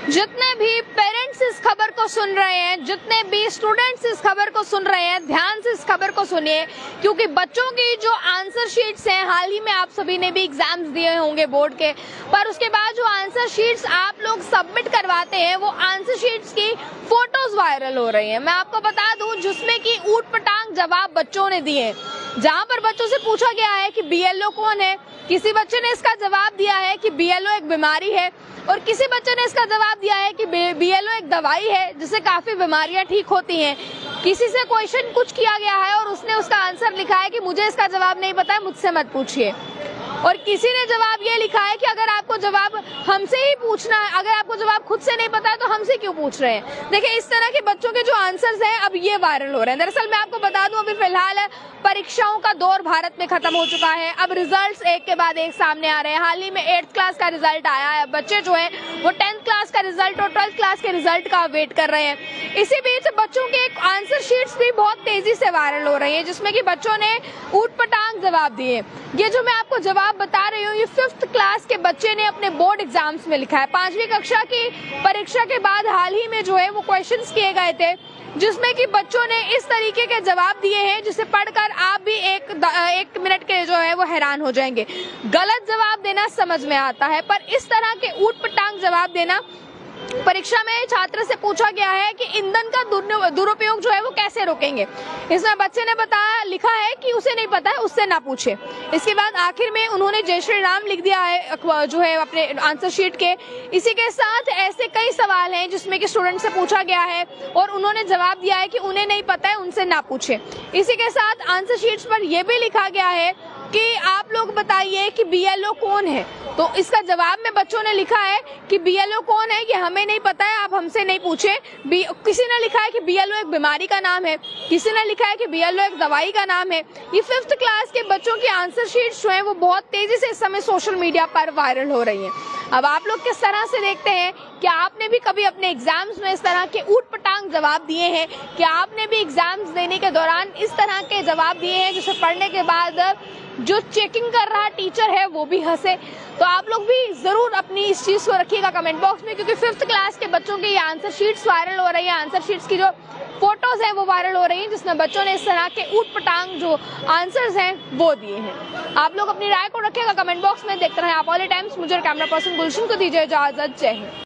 जितने भी पेरेंट्स इस खबर को सुन रहे हैं, जितने भी स्टूडेंट्स इस खबर को सुन रहे हैं, ध्यान से इस खबर को सुनिए, क्योंकि बच्चों की जो आंसर शीट्स हैं, हाल ही में आप सभी ने भी एग्जाम्स दिए होंगे बोर्ड के, पर उसके बाद जो आंसर शीट्स आप लोग सबमिट करवाते हैं, वो आंसर शीट्स की फोटोज वायरल हो रही हैं। मैं आपको बता दूं, जिसमें कि ऊट पटांग जवाब बच्चों ने दिए, जहां पर बच्चों से पूछा गया है कि बीएलओ कौन है। किसी बच्चे ने इसका जवाब दिया है कि बीएलओ एक बीमारी है, और किसी बच्चे ने इसका जवाब दिया है कि बीएलओ एक दवाई है जिससे काफी बीमारियां ठीक होती हैं। किसी से क्वेश्चन कुछ किया गया है और उसने उसका आंसर लिखा है कि मुझे इसका जवाब नहीं पता है, मुझसे मत पूछिए। और किसी ने जवाब ये लिखा है कि अगर आपको जवाब हमसे ही पूछना है, अगर आपको जवाब खुद से नहीं पता है तो हमसे क्यों पूछ रहे हैं। देखिए, इस तरह के बच्चों के जो आंसर्स हैं अब ये वायरल हो रहे हैं। दरअसल मैं आपको बता दूं, अभी फिलहाल परीक्षाओं का दौर भारत में खत्म हो चुका है। अब रिजल्ट्स एक के बाद एक सामने आ रहे हैं। हाल ही में 8th क्लास का रिजल्ट आया है। बच्चे जो है वो 10th क्लास का रिजल्ट और 12th क्लास के रिजल्ट का वेट कर रहे हैं। इसी बीच बच्चों के आंसर शीट्स भी बहुत तेजी से वायरल हो रही है, जिसमें कि बच्चों ने ऊट पटांग जवाब दिए। ये जो मैं आपको जवाब बता रही हूँ, ये 5th क्लास के बच्चे ने अपने बोर्ड एग्जाम्स में लिखा है। 5वीं कक्षा की परीक्षा के बाद हाल ही में जो है वो क्वेश्चंस किए गए थे, जिसमें कि बच्चों ने इस तरीके के जवाब दिए हैं जिसे पढ़कर आप भी एक मिनट के जो है वो हैरान हो जाएंगे। गलत जवाब देना समझ में आता है, पर इस तरह के ऊट पटांग जवाब देना, परीक्षा में छात्र से पूछा गया है कि ईंधन का दुरुपयोग जो है वो कैसे रोकेंगे। इसमें बच्चे ने बताया, लिखा है कि उसे नहीं पता है, उससे ना पूछे। इसके बाद आखिर में उन्होंने जय श्री राम लिख दिया है जो है अपने आंसर शीट के। इसी के साथ ऐसे कई सवाल हैं जिसमें कि स्टूडेंट से पूछा गया है और उन्होंने जवाब दिया है कि उन्हें नहीं पता है, उनसे ना पूछे। इसी के साथ आंसर शीट्स पर यह भी लिखा गया है कि आप लोग बताइए कि बीएलओ कौन है। तो इसका जवाब में बच्चों ने लिखा है कि बीएलओ कौन है ये हमें नहीं पता है, आप हमसे नहीं पूछे। किसी ने लिखा है कि बीएलओ एक बीमारी का नाम है, किसी ने लिखा है कि बीएलओ एक दवाई का नाम है। ये 5th क्लास के बच्चों की आंसर शीट्स जो है वो बहुत तेजी से इस समय सोशल मीडिया पर वायरल हो रही है। अब आप लोग किस तरह से देखते हैं? क्या आपने भी कभी अपने एग्जाम्स में इस तरह के ऊट पटांग जवाब दिए हैं? क्या आपने भी एग्जाम्स देने के दौरान इस तरह के जवाब दिए हैं जिसे पढ़ने के बाद जो चेकिंग कर रहा टीचर है वो भी हंसे? तो आप लोग भी जरूर अपनी इस चीज को रखिएगा कमेंट बॉक्स में, क्योंकि 5th क्लास के बच्चों की ये आंसर शीट्स वायरल हो रही है। आंसर शीट्स की जो फोटोज है वो वायरल हो रही है, जिसमें बच्चों ने इस तरह के ऊट पटांग जो आंसर्स हैं वो दिए हैं। आप लोग अपनी राय को रखिएगा कमेंट बॉक्स में। देखते रहे आप ऑल टाइम्स। मुझे कैमरा पर्सन गुलशन को दीजिए इजाजत। जय हिंद।